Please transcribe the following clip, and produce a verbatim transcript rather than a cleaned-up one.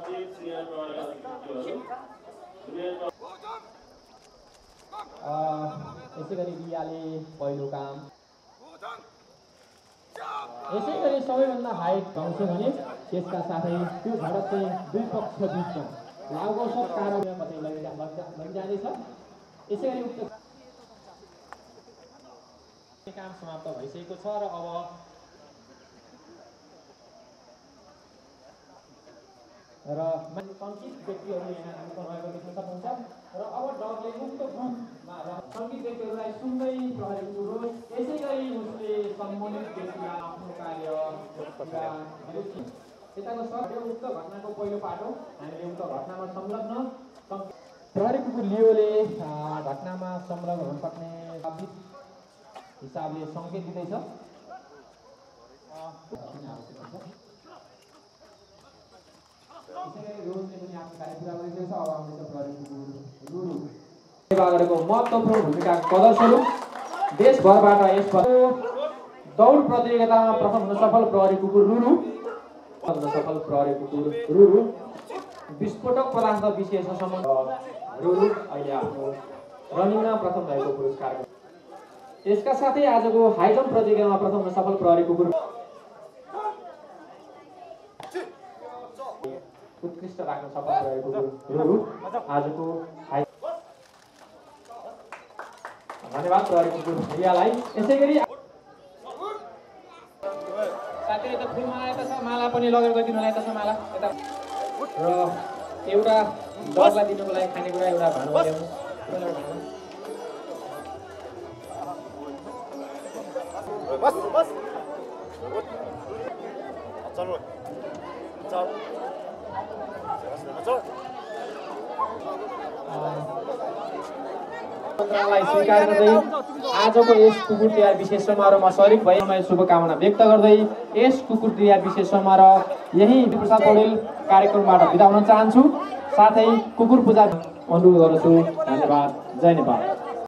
यसै गरी रियाले पहिलो काम यसै गरी सबैभन्दा हाइट गाउँछ भने त्यसका साथै त्यो झडप चाहिँ दुई पक्ष बिचमा लागौसक कारणले कतै लैजाँदैछ। यसै गरी उक्त काम समाप्त भइसकेको छ र अब र सङ्गीत व्यक्तिहरू यहाँ हामीसँग रहेको देख्न सक्नुहुन्छ र अब डगले मुक्त ग्रुपमा सङ्गीत व्यक्तिहरूलाई सुन्दै रहेको कुरो यसै गरी उसले सम्बन्धित व्यक्तिलाई आफ्नो कार्य यताको सर्ट उक्त घटनाको पहिलो पाटो हामीले उक्त घटनामा संलग्न प्रहरी कुकुर लियोले घटनामा संलग्न हुन सक्ने हिसाबले सङ्केत दिँदैछ। गरेको महत्त्वपूर्ण भूमिकाको प्रदर्शनस्वरूप देशभरबाट यस दौड प्रतियोगितामा प्रथम हुन सफल प्रहरी कुकुर रुरु सफल प्रहरी कुकुर रुरु विस्फोटक पदार्थ विशेषसम्म रुरु अहिले आफ्नो रनिङमा प्रथम भएको पुरस्कार। यसका साथै आजको हाइजम्प प्रतियोगितामा प्रथम हुन सफल प्रहरी कुकुर उत्कृष्ट राख्न सफल रहेको रुरु आजको हाइ धन्यवाद प्रहरी कुकुर रियालाई। यसै गरी साथै त फुल माला यता छ माला पनि लगेर गइदिनुलाई त छ माला यता र एउटा डगलाई दिनुको लागि खानेकुरा एउटा भाँडो ल्याउनु बस बस चलो चल मन्त्रालयलाई स्वीकार गर्दै आजको यस कुकुर तिहार विशेष समारोहमा सरिक भई म शुभकामना व्यक्त गर्दै यस कुकुर तिहार विशेष समारोह यही प्रसाद पौडेल कार्यक्रमबाट बिदा हुन चाहन्छु। साथै कुकुर पूजा अनुरोध गर्छु। धन्यवाद। जय नेपाल।